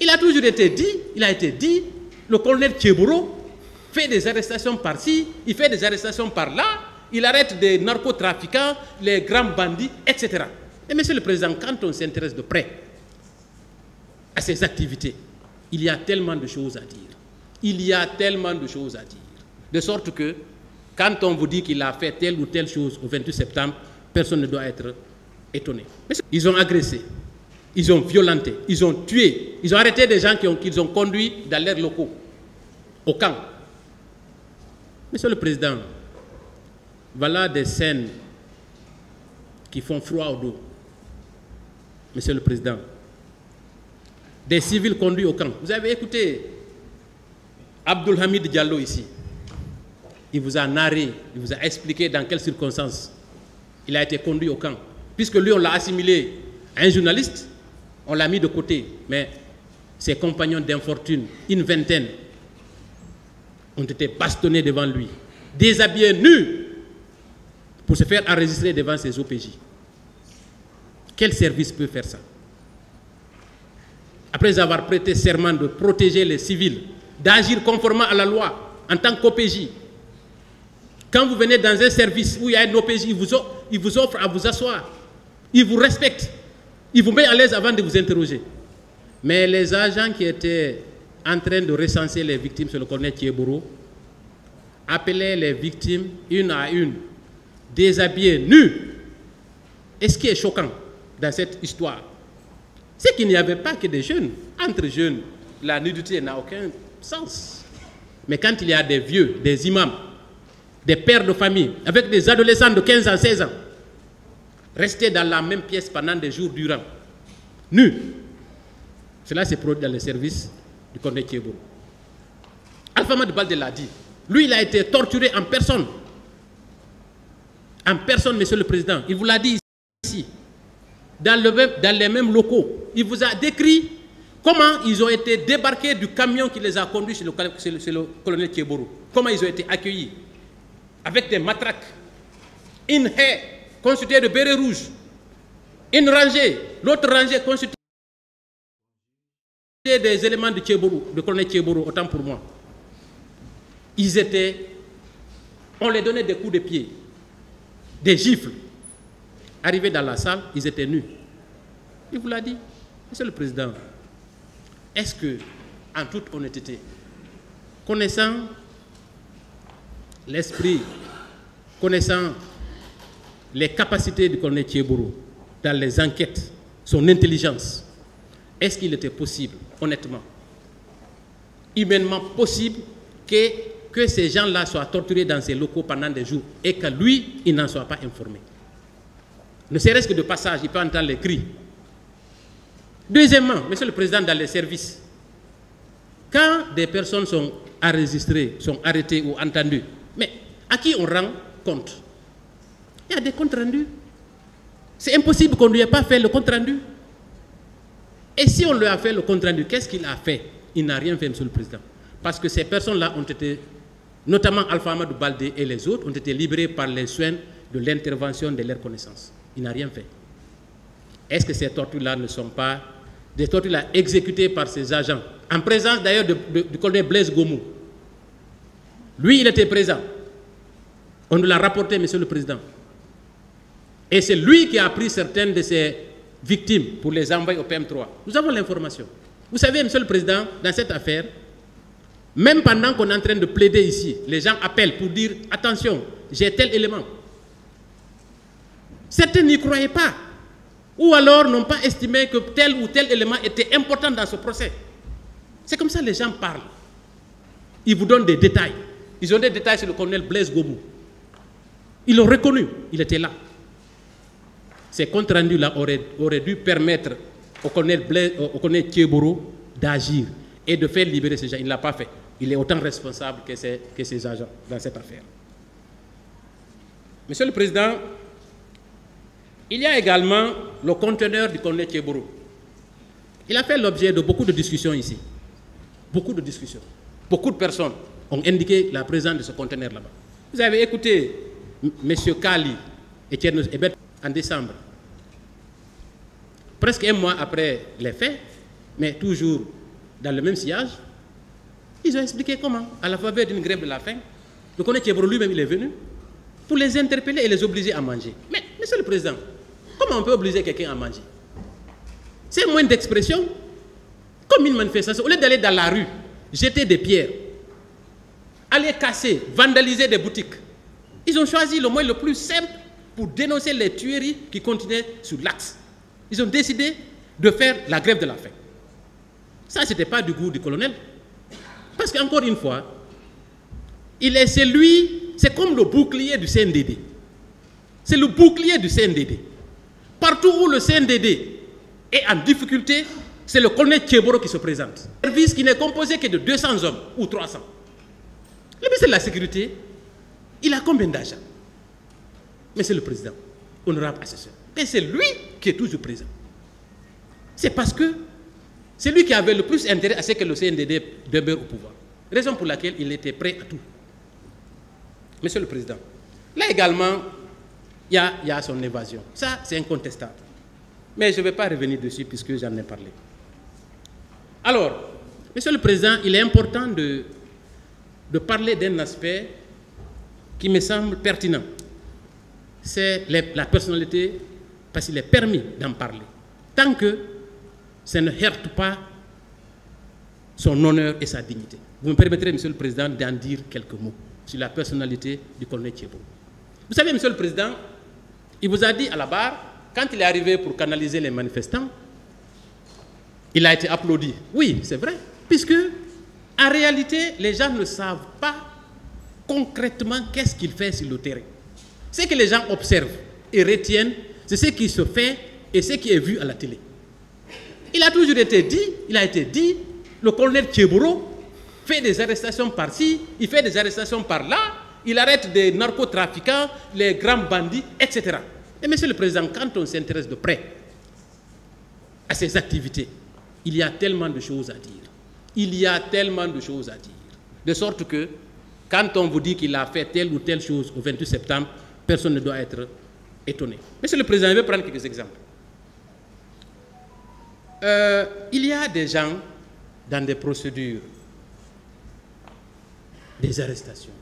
il a toujours été dit, le colonel Tchéboro fait des arrestations par-ci, il fait des arrestations par-là, il arrête des narcotrafiquants, les grands bandits, etc. Et Monsieur le Président, quand on s'intéresse de près à ces activités, il y a tellement de choses à dire. Il y a tellement de choses à dire. De sorte que, quand on vous dit qu'il a fait telle ou telle chose au 28 septembre, personne ne doit être étonné. Ils ont agressé, ils ont violenté, ils ont tué, ils ont arrêté des gens qu'ils ont conduits dans leurs locaux, au camp. Monsieur le Président, voilà des scènes qui font froid au dos. Monsieur le Président, des civils conduits au camp. Vous avez écouté Abdul Hamid Diallo ici. Il vous a narré, il vous a expliqué dans quelles circonstances il a été conduit au camp. Puisque lui, on l'a assimilé à un journaliste, on l'a mis de côté. Mais ses compagnons d'infortune, une vingtaine, ont été bastonnés devant lui, déshabillés nus, pour se faire enregistrer devant ses OPJ. Quel service peut faire ça? Après avoir prêté serment de protéger les civils, d'agir conformément à la loi en tant qu'OPJ, quand vous venez dans un service où il y a un OPJ, il vous offre à vous asseoir, il vous respecte, il vous met à l'aise avant de vous interroger. Mais les agents qui étaient en train de recenser les victimes sur le colonel Tchéboro appelaient les victimes une à une, déshabillées, nues. Et ce qui est choquant dans cette histoire, c'est qu'il n'y avait pas que des jeunes. Entre jeunes, la nudité n'a aucun sens. Mais quand il y a des vieux, des imams, des pères de famille, avec des adolescents de 15 ans, 16 ans, restés dans la même pièce pendant des jours durant, nus, cela s'est produit dans les services du colonel Tchéboro. Alpha Ahmad Baldé l'a dit. Lui, il a été torturé en personne. En personne, Monsieur le Président. Il vous l'a dit ici. Dans les mêmes locaux. Il vous a décrit comment ils ont été débarqués du camion qui les a conduits chez le colonel Tchéboro. Comment ils ont été accueillis. Avec des matraques. Une haie constituée de bérets rouges. Une rangée. L'autre rangée constituée des éléments de Tchéboro, de colonel Tchéboro, autant pour moi. On les donnait des coups de pied, des gifles. Arrivés dans la salle, ils étaient nus. Il vous l'a dit, Monsieur le Président. Est-ce que, en toute honnêteté, connaissant l'esprit, connaissant les capacités du colonel Tchéboro dans les enquêtes, son intelligence, est-ce qu'il était possible, honnêtement, humainement possible, que ces gens-là soient torturés dans ces locaux pendant des jours et que lui, il n'en soit pas informé? Ne serait-ce que de passage, il peut entendre les cris. Deuxièmement, Monsieur le Président, dans les services, quand des personnes sont enregistrées, sont arrêtées ou entendues, mais à qui on rend compte? Il y a des comptes rendus. C'est impossible qu'on ne lui ait pas fait le compte rendu. Et si on lui a fait le compte rendu, qu'est-ce qu'il a fait? Il n'a rien fait, Monsieur le Président. Parce que ces personnes-là ont été, notamment Alpha Ahmad Baldé et les autres, ont été libérés par les soins de l'intervention de leur connaissance. Il n'a rien fait. Est-ce que ces tortures-là ne sont pas des tortures-là exécutées par ces agents, en présence d'ailleurs du colonel Blaise Gomou? Lui, il était présent. On nous l'a rapporté, Monsieur le Président. Et c'est lui qui a pris certaines de ces victimes pour les envoyer au PM3. Nous avons l'information. Vous savez, Monsieur le Président, dans cette affaire, même pendant qu'on est en train de plaider ici, les gens appellent pour dire « Attention, j'ai tel élément ». Certains n'y croyaient pas. Ou alors n'ont pas estimé que tel ou tel élément était important dans ce procès. C'est comme ça que les gens parlent. Ils vous donnent des détails. Ils ont des détails sur le colonel Blaise Gomou. Ils l'ont reconnu, il était là. Ces comptes rendus-là auraient dû permettre au colonel Tchéboro d'agir et de faire libérer ces gens. Il ne l'a pas fait. Il est autant responsable que ces agents dans cette affaire. Monsieur le Président, il y a également le conteneur du colonel Tchéboro. Il a fait l'objet de beaucoup de discussions ici. Beaucoup de discussions. Beaucoup de personnes ont indiqué la présence de ce conteneur là-bas. Vous avez écouté M. Kali et Tchernos Ebet en décembre. Presque un mois après les faits, mais toujours dans le même sillage. Ils ont expliqué comment, à la faveur d'une grève de la faim, le colonel Tchéboro lui-même, il est venu pour les interpeller et les obliger à manger. Mais, monsieur le président, comment on peut obliger quelqu'un à manger? C'est un moyen d'expression, comme une manifestation. Au lieu d'aller dans la rue, jeter des pierres, aller casser, vandaliser des boutiques, ils ont choisi le moyen le plus simple pour dénoncer les tueries qui continuaient sur l'axe. Ils ont décidé de faire la grève de la faim. Ça, ce n'était pas du goût du colonel. Parce qu'encore une fois, c'est comme le bouclier du CNDD. C'est le bouclier du CNDD. Partout où le CNDD est en difficulté, c'est le colonel Tchéboro qui se présente. Un service qui n'est composé que de 200 hommes ou 300. Le ministre de la Sécurité, il a combien d'argent? Monsieur le Président, honorable assesseur. Et c'est lui qui est toujours présent. C'est parce que c'est lui qui avait le plus intérêt à ce que le CNDD demeure au pouvoir. Raison pour laquelle il était prêt à tout. Monsieur le Président, là également, il y a son évasion. Ça, c'est incontestable. Mais je ne vais pas revenir dessus puisque j'en ai parlé. Alors, Monsieur le Président, il est important de parler d'un aspect qui me semble pertinent. C'est la personnalité, parce qu'il est permis d'en parler. Tant que ça ne heurte pas son honneur et sa dignité. Vous me permettrez, Monsieur le Président, d'en dire quelques mots sur la personnalité du colonel Tchéboro. Vous savez, Monsieur le Président, il vous a dit à la barre, quand il est arrivé pour canaliser les manifestants, il a été applaudi. Oui, c'est vrai, puisque en réalité, les gens ne savent pas concrètement qu'est-ce qu'il fait sur le terrain. Ce que les gens observent et retiennent, c'est ce qui se fait et ce qui est vu à la télé. Il a toujours été dit, le colonel Tchéboro fait des arrestations par-ci, il fait des arrestations par-là, il arrête des narcotrafiquants, les grands bandits, etc. Et Monsieur le Président, quand on s'intéresse de près à ces activités, il y a tellement de choses à dire. Il y a tellement de choses à dire. De sorte que, quand on vous dit qu'il a fait telle ou telle chose au 28 septembre, personne ne doit être étonné. Monsieur le Président, je vais prendre quelques exemples. Il y a des gens dans des procédures, des arrestations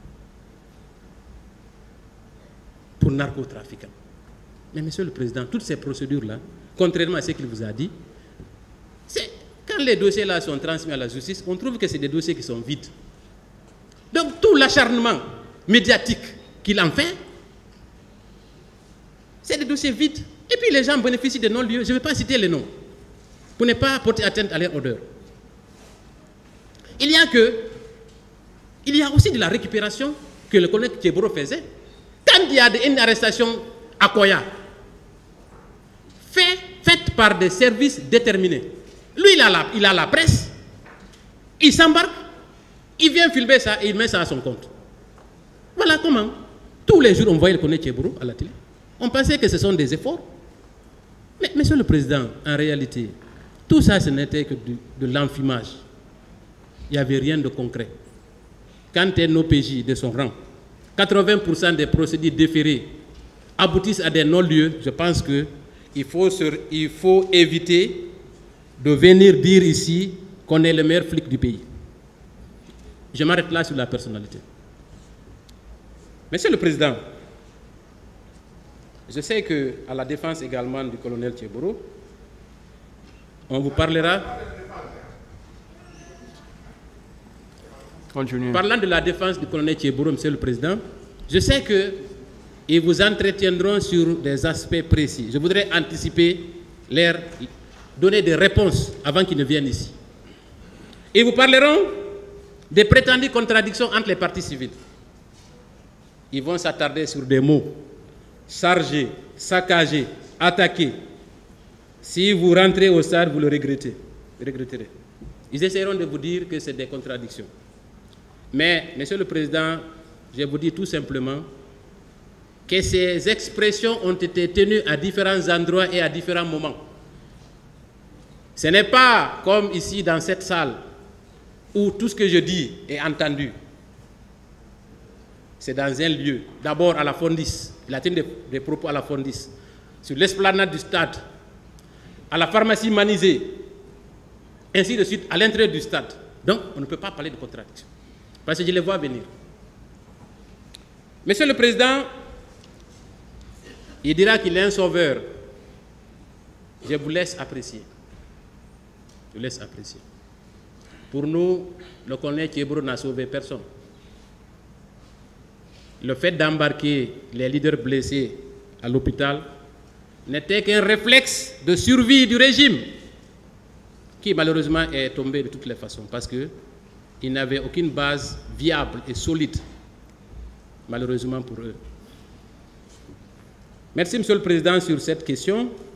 pour narcotrafiquants. Mais Monsieur le Président, toutes ces procédures-là, contrairement à ce qu'il vous a dit, quand les dossiers-là sont transmis à la justice, on trouve que c'est des dossiers qui sont vides. Donc tout l'acharnement médiatique qu'il en fait, c'est des dossiers vides. Et puis les gens bénéficient de non-lieux. Je ne vais pas citer les noms, pour ne pas porter atteinte à leur odeur. Il y a aussi de la récupération que le colonel Tchéboro faisait. Quand il y a une arrestation à Koya, faite par des services déterminés, lui, il a la presse, il s'embarque, il vient filmer ça et il met ça à son compte. Voilà comment, tous les jours, on voyait le colonel Tchéboro à la télé. On pensait que ce sont des efforts. Mais, Monsieur le Président, en réalité, tout ça, ce n'était que de l'enfumage. Il n'y avait rien de concret. Quand un OPJ de son rang, 80% des procédures déférées aboutissent à des non-lieux, je pense qu'il faut éviter de venir dire ici qu'on est le meilleur flic du pays. Je m'arrête là sur la personnalité. Monsieur le Président, je sais qu'à la défense également du colonel Tchéboro, on vous parlera... Continue. Parlant de la défense du colonel Tchéboro, Monsieur le Président, je sais qu'ils vous entretiendront sur des aspects précis. Je voudrais anticiper donner des réponses avant qu'ils ne viennent ici. Ils vous parleront des prétendues contradictions entre les partis civils. Ils vont s'attarder sur des mots: charger, saccager, attaquer. Si vous rentrez au stade, vous le regretterez. Ils essaieront de vous dire que c'est des contradictions. Mais, Monsieur le Président, je vous dis tout simplement que ces expressions ont été tenues à différents endroits et à différents moments. Ce n'est pas comme ici dans cette salle où tout ce que je dis est entendu. C'est dans un lieu, d'abord à la Fondis, il a tenu des propos à la Fondis, sur l'esplanade du stade, à la pharmacie Manizé, ainsi de suite, à l'intérieur du stade. Donc, on ne peut pas parler de contradiction. Parce que je les vois venir. Monsieur le Président, il dira qu'il est un sauveur. Je vous laisse apprécier. Je vous laisse apprécier. Pour nous, le colonel Thiebro n'a sauvé personne. Le fait d'embarquer les leaders blessés à l'hôpital n'était qu'un réflexe de survie du régime qui malheureusement est tombé de toutes les façons parce qu'il n'avait aucune base viable et solide, malheureusement pour eux. Merci, Monsieur le Président, sur cette question.